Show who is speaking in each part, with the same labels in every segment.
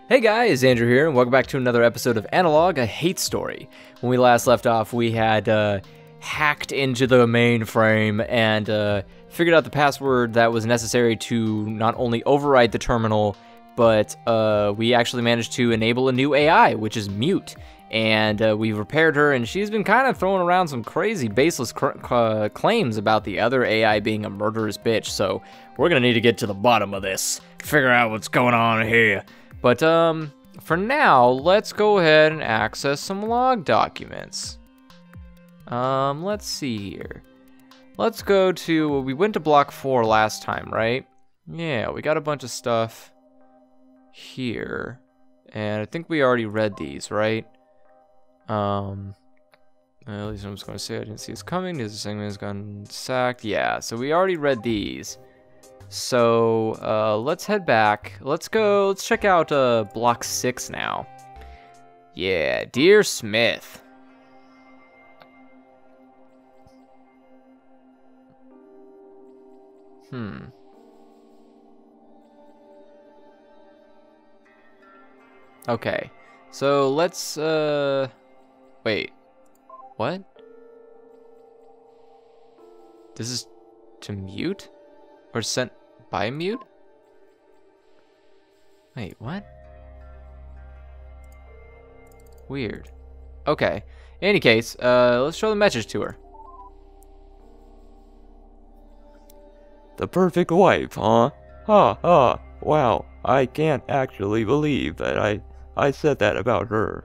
Speaker 1: Hey guys, Andrew here, and welcome back to another episode of Analog, a hate story. When we last left off, we had hacked into the mainframe and figured out the password that was necessary to not only override the terminal, but we actually managed to enable a new AI, which is Mute. And we've repaired her, and she's been kind of throwing around some crazy baseless claims about the other AI being a murderous bitch. So we're gonna need to get to the bottom of this, figure out what's going on here. But for now, let's go ahead and access some log documents. Let's see here. Let's go to, we went to block 4 last time, right? Yeah, we got a bunch of stuff here. And I think we already read these, right? At least I'm just going to say I didn't see this coming. This segment has gone sacked. Yeah, so we already read these. So, let's head back. Let's check out, block 6 now. Yeah, Dear Smith. Okay, so let's, wait. What? This is to Mute? Or sent by Mute? Wait, what? Weird. Okay. In any case, let's show the message to her.
Speaker 2: The perfect wife, huh? Ha ha. Wow, I can't actually believe that I said that about her.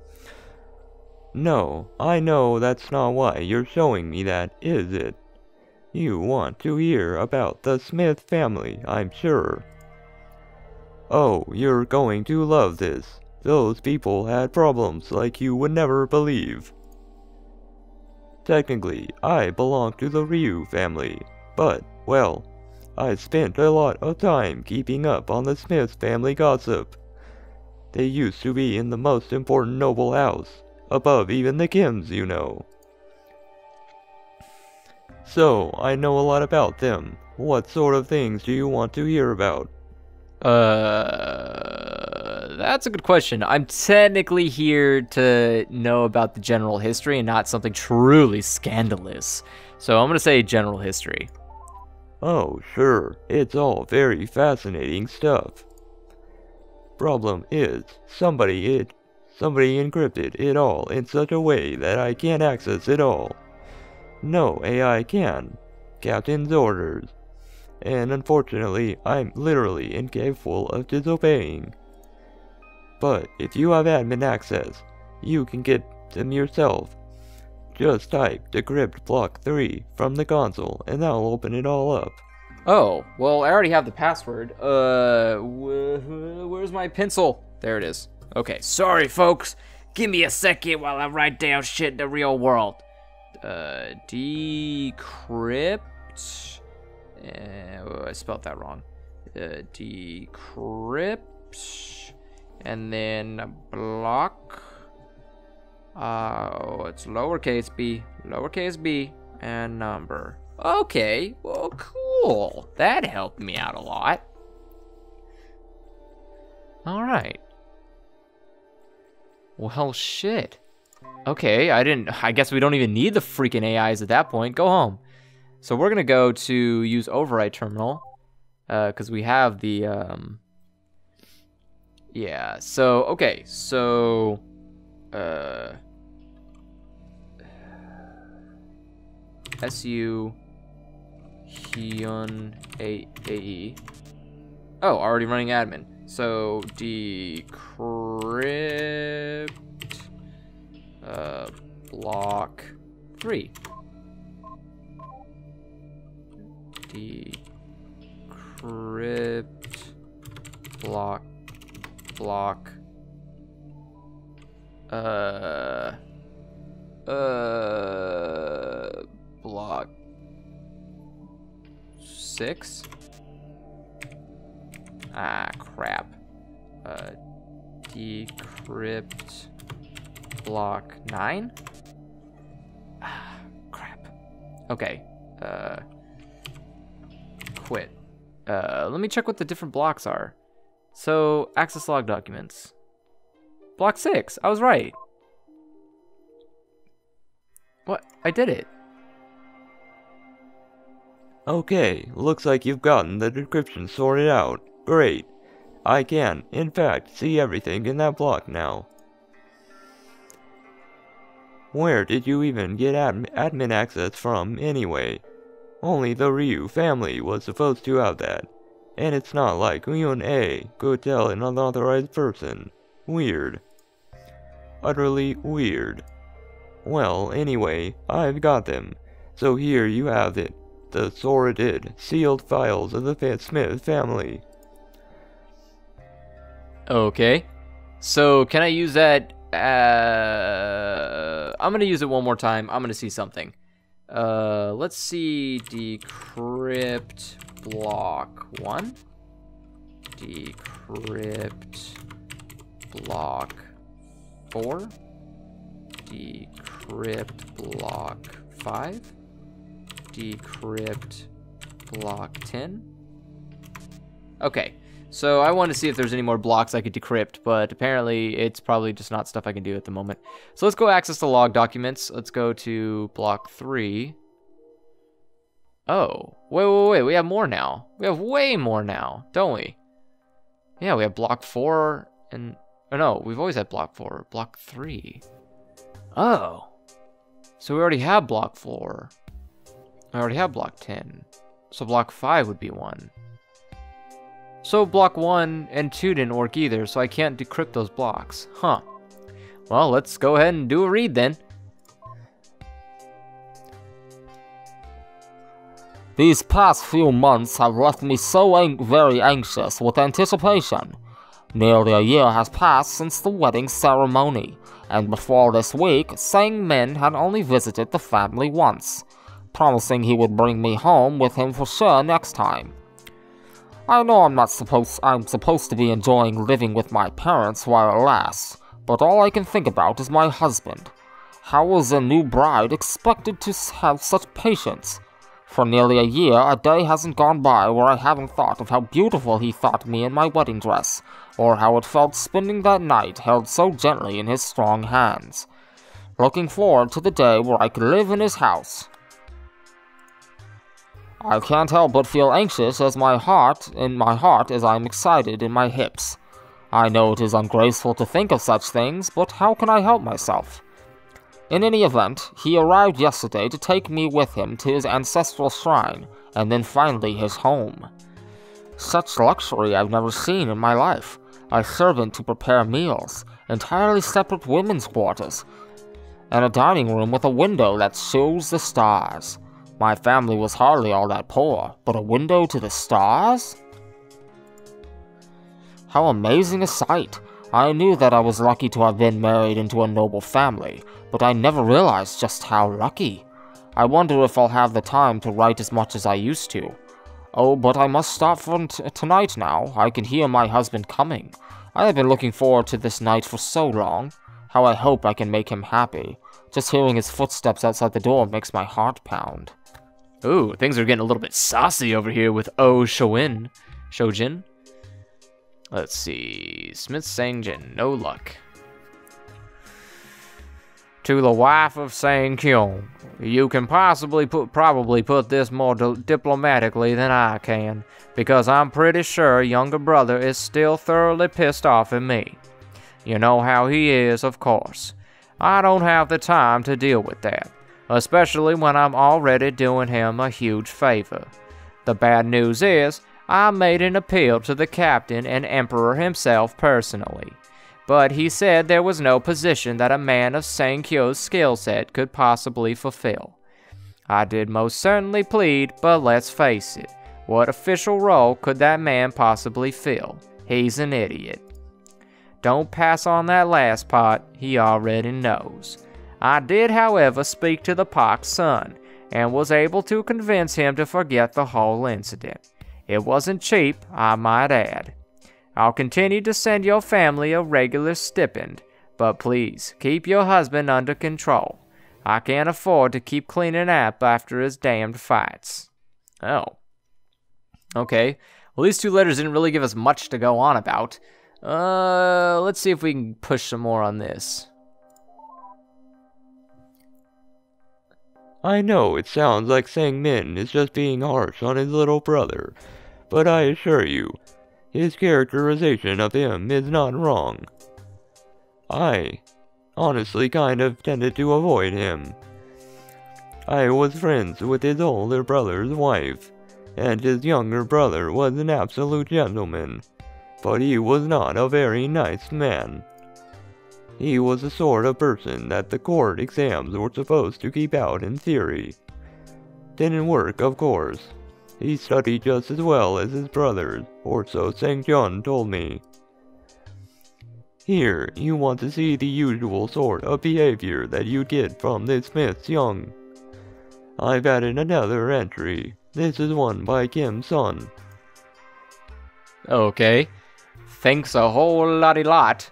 Speaker 2: No, I know that's not why you're showing me that, is it? You want to hear about the Smith family, I'm sure. Oh, you're going to love this. Those people had problems like you would never believe. Technically, I belong to the Ryu family, but, well, I spent a lot of time keeping up on the Smith family gossip. They used to be in the most important noble house, above even the Kims, you know. So, I know a lot about them. What sort of things do you want to hear about?
Speaker 1: That's a good question. I'm technically here to know about the general history and not something truly scandalous. So I'm gonna say general history.
Speaker 2: Oh, sure. It's all very fascinating stuff. Problem is, somebody encrypted it all in such a way that I can't access it all. No AI can. Captain's orders. And unfortunately, I'm literally incapable of disobeying. But if you have admin access, you can get them yourself. Just type decrypt block 3 from the console and that'll open it all up.
Speaker 1: Oh, well, I already have the password. Where's my pencil? There it is. Okay, sorry, folks. Give me a second while I write down shit in the real world. Decrypt. I spelled that wrong. Decrypt. And then block. It's lowercase b, and number. Okay, well, cool. That helped me out a lot. All right. Well, shit. Okay, I guess we don't even need the freaking AIs at that point. Go home. So we're gonna go to use override terminal, because we have the, yeah, so, okay, so, SU Hyun AE. Oh, already running admin. So decrypt block 3. Decrypt block block 6. Ah, crap. Decrypt block 9. Ah, crap. Okay. Quit. Let me check what the different blocks are. So, access log documents. Block 6. I was right. What? I did it.
Speaker 2: Okay, looks like you've gotten the decryption sorted out. Great. I can, in fact, see everything in that block now. Where did you even get admin access from, anyway? Only the Ryu family was supposed to have that. And it's not like Yun-A could tell an unauthorized person. Weird. Utterly weird. Well, anyway, I've got them. So here you have it. The sordid, sealed files of the Smith family.
Speaker 1: Okay. So, can I use that? I'm going to use it one more time. I'm going to see something. Let's see. Decrypt block 1. Decrypt block 4. Decrypt block 5. Decrypt block 10. Okay, so I want to see if there's any more blocks I could decrypt, but apparently it's probably just not stuff I can do at the moment. So let's go access the log documents. Let's go to block 3. Oh, wait, we have more now. We have way more now, don't we? Yeah, we have block 4 and... Oh no, we've always had block 4. Block 3. Oh. So we already have block 4. I already have block 10. So block 5 would be 1. So block 1 and 2 didn't work either, so I can't decrypt those blocks. Huh. Well, let's go ahead and do a read then.
Speaker 3: These past few months have left me so very anxious with anticipation. Nearly a year has passed since the wedding ceremony, and before this week, Sang Min had only visited the family once, promising he would bring me home with him for sure next time. I know I'm supposed to be enjoying living with my parents while it lasts, but all I can think about is my husband. How is a new bride expected to have such patience? For nearly a year, a day hasn't gone by where I haven't thought of how beautiful he thought me in my wedding dress, or how it felt spending that night held so gently in his strong hands. Looking forward to the day where I could live in his house. I can't help but feel anxious in my heart as I'm excited in my hips. I know it is ungraceful to think of such things, but how can I help myself? In any event, he arrived yesterday to take me with him to his ancestral shrine, and then finally his home. Such luxury I've never seen in my life. A servant to prepare meals, entirely separate women's quarters, and a dining room with a window that shows the stars. My family was hardly all that poor, but a window to the stars? How amazing a sight! I knew that I was lucky to have been married into a noble family, but I never realized just how lucky. I wonder if I'll have the time to write as much as I used to. Oh, but I must stop for tonight now. I can hear my husband coming. I have been looking forward to this night for so long. How I hope I can make him happy. Just hearing his footsteps outside the door makes my heart pound.
Speaker 1: Ooh, things are getting a little bit saucy over here with Oh Shojin. Let's see. Smith Sang-jin, no luck. To the wife of Sang-kyung, you can probably put this more diplomatically than I can, because I'm pretty sure younger brother is still thoroughly pissed off at me. You know how he is, of course. I don't have the time to deal with that, especially when I'm already doing him a huge favor. The bad news is, I made an appeal to the captain and emperor himself personally, but he said there was no position that a man of Sang-kyo's skill set could possibly fulfill. I did most certainly plead, but let's face it, what official role could that man possibly fill? He's an idiot. Don't pass on that last part, he already knows. I did, however, speak to the Park's son, and was able to convince him to forget the whole incident. It wasn't cheap, I might add. I'll continue to send your family a regular stipend, but please, keep your husband under control. I can't afford to keep cleaning up after his damned fights. Oh. Okay, Well, these 2 letters didn't really give us much to go on about. Let's see if we can push some more on this.
Speaker 2: I know it sounds like Sang-min is just being harsh on his little brother, but I assure you, his characterization of him is not wrong. I honestly kind of tended to avoid him. I was friends with his older brother's wife, and his younger brother was an absolute gentleman, but he was not a very nice man. He was the sort of person that the court exams were supposed to keep out in theory. Didn't work, of course. He studied just as well as his brothers, or so Sang-kyun told me. Here, you want to see the usual sort of behavior that you'd get from this Miss Young. I've added another entry. This is one by Kim's son.
Speaker 1: Okay. Thanks a whole lotty lot.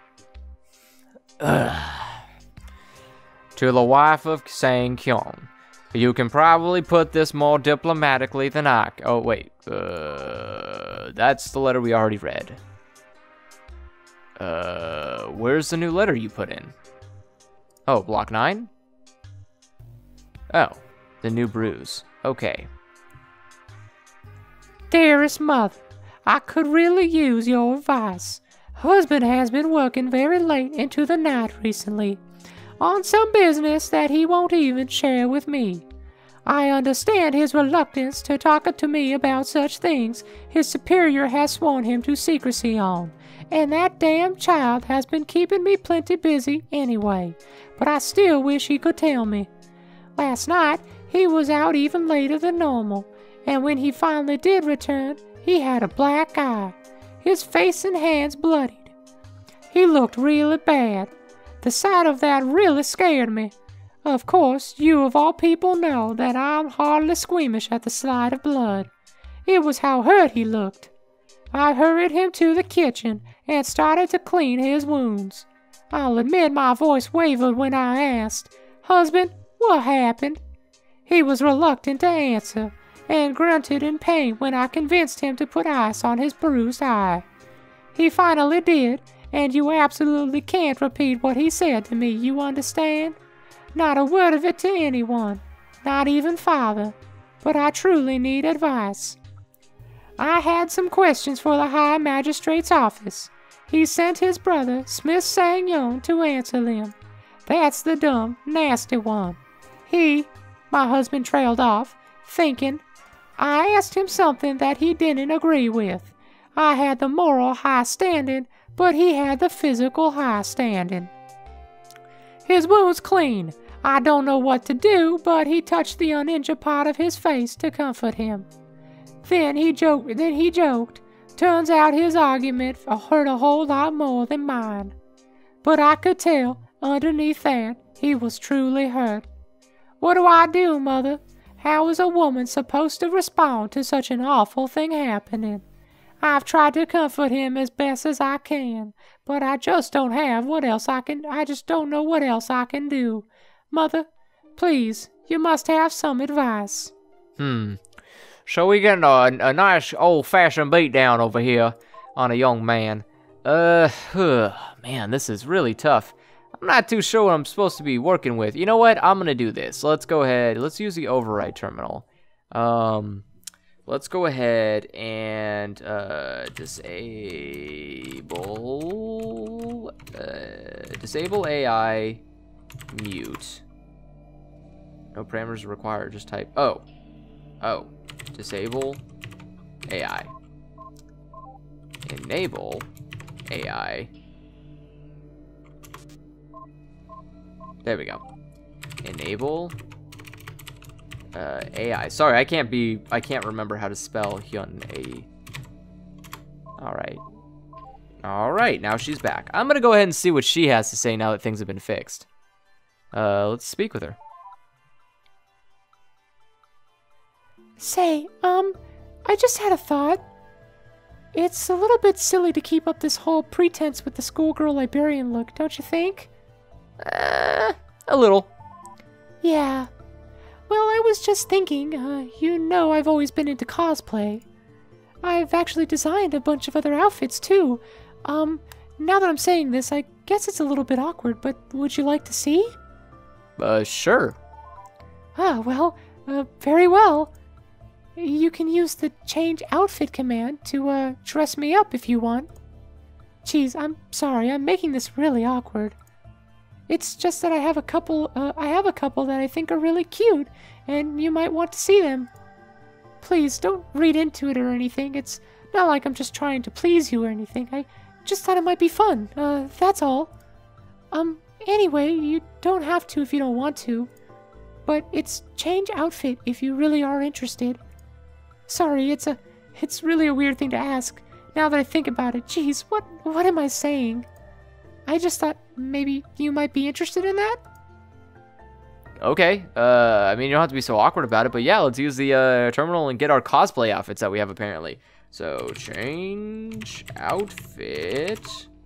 Speaker 1: To the wife of Sang-kyun. You can probably put this more diplomatically than I can. Oh, wait. That's the letter we already read. Where's the new letter you put in? Oh, block 9? Oh, the new bruise. Okay.
Speaker 4: Dearest mother, I could really use your advice. Husband has been working very late into the night recently, on some business that he won't even share with me. I understand his reluctance to talk to me about such things his superior has sworn him to secrecy on, and that damn child has been keeping me plenty busy anyway, but I still wish he could tell me. Last night, he was out even later than normal, and when he finally did return, he had a black eye, his face and hands bloodied. He looked really bad. The sight of that really scared me. Of course, you of all people know that I'm hardly squeamish at the sight of blood. It was how hurt he looked. I hurried him to the kitchen and started to clean his wounds. I'll admit my voice wavered when I asked, "Husband, what happened?" He was reluctant to answer, and grunted in pain when I convinced him to put ice on his bruised eye. He finally did, and you absolutely can't repeat what he said to me, you understand? Not a word of it to anyone, not even father, but I truly need advice. I had some questions for the High Magistrate's office. He sent his brother, Smith Sang-yong, to answer them. That's the dumb, nasty one. My husband trailed off, thinking. I asked him something that he didn't agree with. I had the moral high standing, but he had the physical high standing. His wound's clean. I don't know what to do, but he touched the uninjured part of his face to comfort him. Then he joked. Turns out his argument hurt a whole lot more than mine. But I could tell, underneath that, he was truly hurt. What do I do, Mother? How is a woman supposed to respond to such an awful thing happening? I've tried to comfort him as best as I can, but I just don't know what else I can do. Mother, please, you must have some advice.
Speaker 1: So we getting a nice old-fashioned beatdown over here on a young man. Man, this is really tough. I'm not too sure what I'm supposed to be working with. You know what? I'm gonna do this. Let's go ahead. Let's use the override terminal. Let's go ahead and disable AI mute. No parameters required. Just type disable AI. Enable AI. There we go. Enable AI. Sorry, I can't remember how to spell Hyun A. Alright, now she's back. I'm gonna go ahead and see what she has to say now that things have been fixed. Let's speak with her.
Speaker 4: Say, I just had a thought. It's a little bit silly to keep up this whole pretense with the schoolgirl librarian look, don't you think?
Speaker 1: A little.
Speaker 4: Yeah. Well, I was just thinking, you know I've always been into cosplay. I've actually designed a bunch of other outfits too. Now that I'm saying this, I guess it's a little bit awkward, but would you like to see?
Speaker 1: Sure.
Speaker 4: Well, very well. You can use the change outfit command to, dress me up if you want. Geez, I'm sorry, I'm making this really awkward. It's just that I have a couple that I think are really cute, and you might want to see them. Please, don't read into it or anything. It's not like I'm just trying to please you or anything. I just thought it might be fun, that's all. Anyway, you don't have to if you don't want to. But it's change outfit if you really are interested. Sorry, it's really a weird thing to ask. Now that I think about it, geez, what am I saying? I just thought maybe you might be interested in that?
Speaker 1: Okay. I mean, you don't have to be so awkward about it, but yeah, let's use the terminal and get our cosplay outfits that we have apparently. So, change outfit.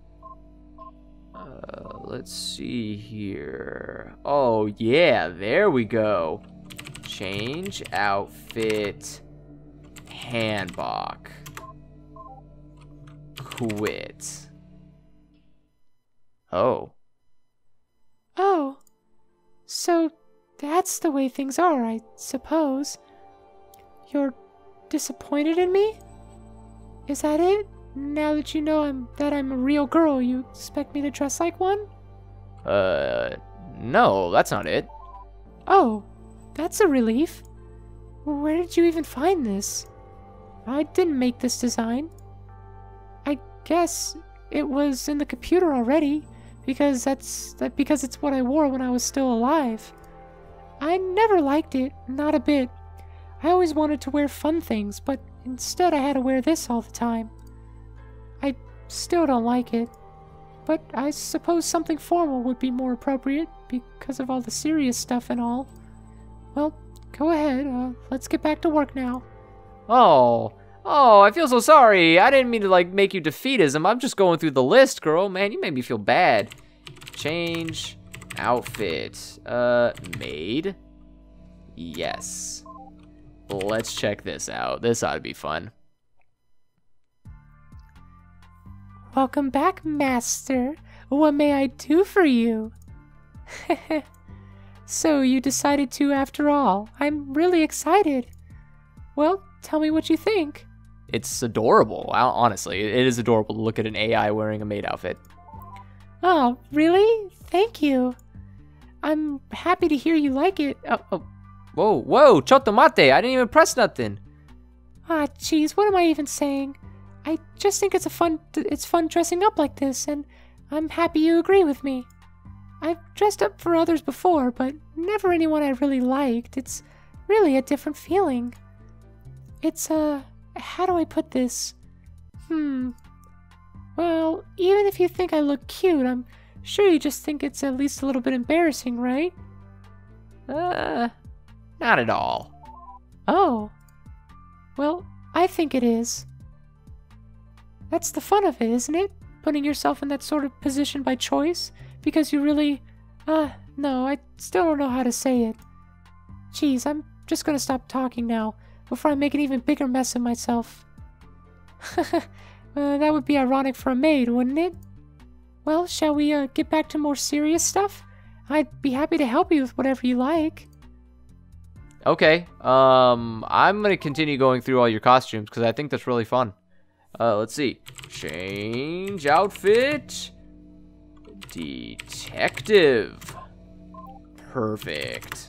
Speaker 1: Let's see here. Oh, yeah, there we go. Change outfit. Handbok. Quit. Oh.
Speaker 4: Oh. So that's the way things are, I suppose. You're disappointed in me? Is that it? Now that you know I'm a real girl, you expect me to dress like one?
Speaker 1: No, that's not it.
Speaker 4: Oh, that's a relief. Where did you even find this? I didn't make this design. I guess it was in the computer already, because it's what I wore when I was still alive. I never liked it, not a bit. I always wanted to wear fun things, but instead I had to wear this all the time. I still don't like it, but I suppose something formal would be more appropriate because of all the serious stuff and all. Well, go ahead, let's get back to work now.
Speaker 1: Oh, I feel so sorry. I didn't mean to, like, make you defeatism. I'm just going through the list, girl. Man, you made me feel bad. Change outfit. Made. Yes. Let's check this out. This ought to be fun.
Speaker 4: Welcome back, Master. What may I do for you? So you decided to after all. I'm really excited. Well, tell me what you think.
Speaker 1: It's adorable. Honestly, it is adorable to look at an AI wearing a maid outfit.
Speaker 4: Oh, really? Thank you. I'm happy to hear you like it. Oh.
Speaker 1: Whoa, chotomate. I didn't even press nothing.
Speaker 4: Ah, jeez, what am I even saying? I just think it's fun dressing up like this, and I'm happy you agree with me. I've dressed up for others before, but never anyone I really liked. It's really a different feeling. It's, how do I put this? Well, even if you think I look cute, I'm sure you just think it's at least a little bit embarrassing, right?
Speaker 1: Not at all.
Speaker 4: Oh. Well, I think it is. That's the fun of it, isn't it? Putting yourself in that sort of position by choice? Because you really... no, I still don't know how to say it. Geez, I'm just gonna stop talking now, before I make an even bigger mess of myself. That would be ironic for a maid, wouldn't it? Well, shall we, get back to more serious stuff? I'd be happy to help you with whatever you like.
Speaker 1: Okay, I'm gonna continue going through all your costumes, because I think that's really fun. Let's see. Change outfit. Detective. Perfect.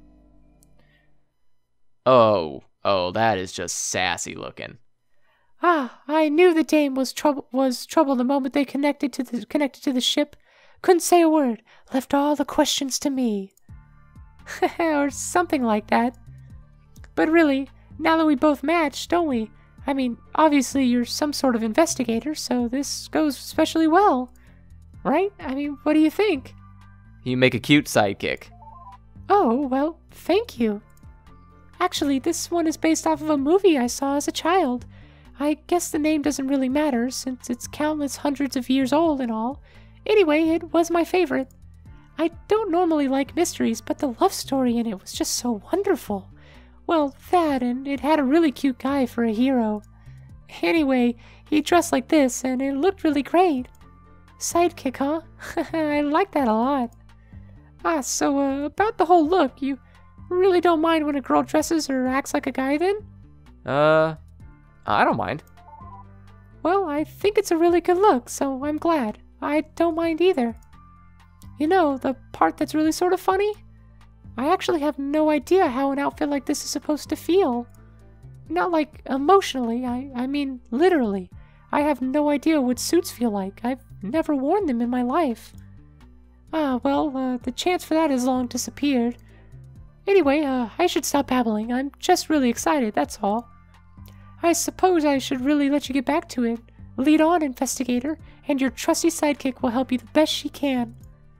Speaker 1: Oh, that is just sassy looking.
Speaker 4: Ah, I knew the dame was trouble the moment they connected to the ship. Couldn't say a word. Left all the questions to me. Or something like that. But really, now that we both match, don't we? I mean, obviously you're some sort of investigator, so this goes especially well. Right? I mean, what do you think?
Speaker 1: You make a cute sidekick.
Speaker 4: Oh, well, thank you. Actually, this one is based off of a movie I saw as a child. I guess the name doesn't really matter, since it's countless hundreds of years old and all. Anyway, it was my favorite. I don't normally like mysteries, but the love story in it was just so wonderful. Well, that, and it had a really cute guy for a hero. Anyway, he dressed like this, and it looked really great. Sidekick, huh? I like that a lot. So about the whole look, you really don't mind when a girl dresses or acts like a guy then?
Speaker 1: I don't mind.
Speaker 4: Well, I think it's a really good look, so I'm glad. I don't mind either. You know, the part that's really sort of funny? I actually have no idea how an outfit like this is supposed to feel. Not like emotionally, I mean literally. I have no idea what suits feel like. I've never worn them in my life. The chance for that has long disappeared. Anyway, I should stop babbling. I'm just really excited, that's all. I suppose I should really let you get back to it. Lead on, investigator, and your trusty sidekick will help you the best she can.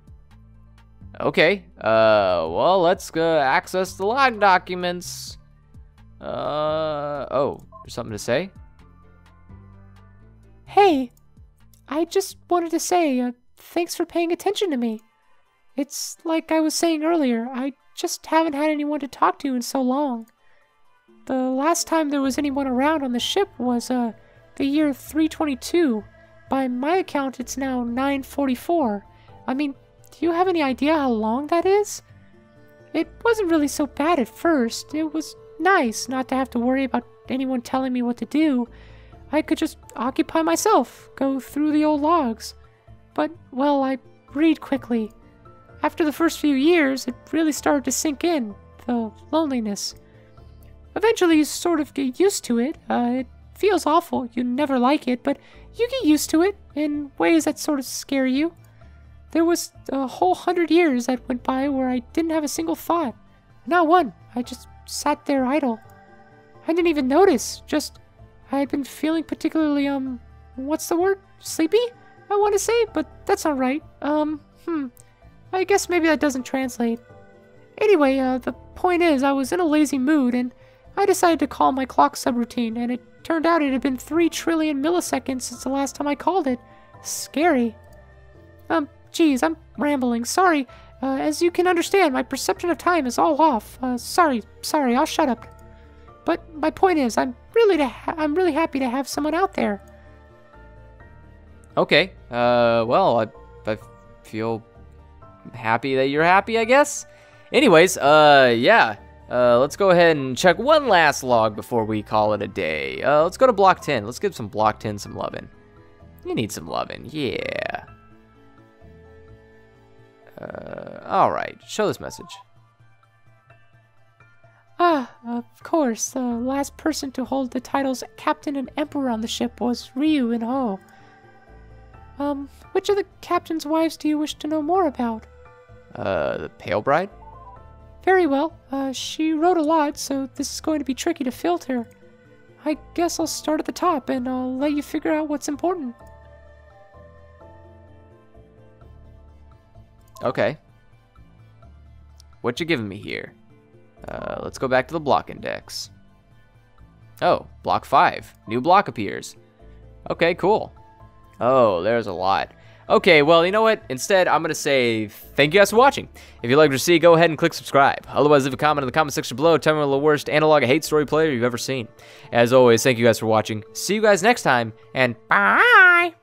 Speaker 1: Okay, well, let's access the log documents. Oh, there's something to say?
Speaker 4: Hey, I just wanted to say, thanks for paying attention to me. It's like I was saying earlier, I just haven't had anyone to talk to in so long. The last time there was anyone around on the ship was, the year 322. By my account, it's now 944. I mean, do you have any idea how long that is? It wasn't really so bad at first. It was nice not to have to worry about anyone telling me what to do. I could just occupy myself, go through the old logs. But, well, I read quickly. After the first few years, it really started to sink in, the loneliness. Eventually, you sort of get used to it. It feels awful. You never like it, but you get used to it in ways that sort of scare you. There was a whole 100 years that went by where I didn't have a single thought. Not one. I just sat there idle. I didn't even notice. I had been feeling particularly, what's the word? Sleepy? I want to say, but that's not right. I guess maybe that doesn't translate. Anyway, the point is, I was in a lazy mood, and I decided to call my clock subroutine, and it turned out it had been 3 trillion milliseconds since the last time I called it. Scary. Geez, I'm rambling. Sorry. As you can understand, my perception of time is all off. Sorry, I'll shut up. But my point is, I'm really happy to have someone out there.
Speaker 1: Okay, well, I feel happy that you're happy, I guess. Anyways, yeah. Let's go ahead and check one last log before we call it a day. Let's go to Block 10. Let's give some Block 10 some lovin'. You need some lovin', yeah. Alright, show this message.
Speaker 4: Of course, the last person to hold the titles Captain and Emperor on the ship was Ryu in Ho. Which of the captain's wives do you wish to know more about?
Speaker 1: The Pale Bride?
Speaker 4: Very well. She wrote a lot, so this is going to be tricky to filter. I guess I'll start at the top, and I'll let you figure out what's important.
Speaker 1: Okay. What you giving me here? Let's go back to the block index. Oh, block 5. New block appears. Okay, cool. Oh, there's a lot. Okay, well, you know what? Instead, I'm going to say thank you guys for watching. If you'd like to see, go ahead and click subscribe. Otherwise, leave a comment in the comment section below. Tell me the worst analog hate story player you've ever seen. As always, thank you guys for watching. See you guys next time, and bye!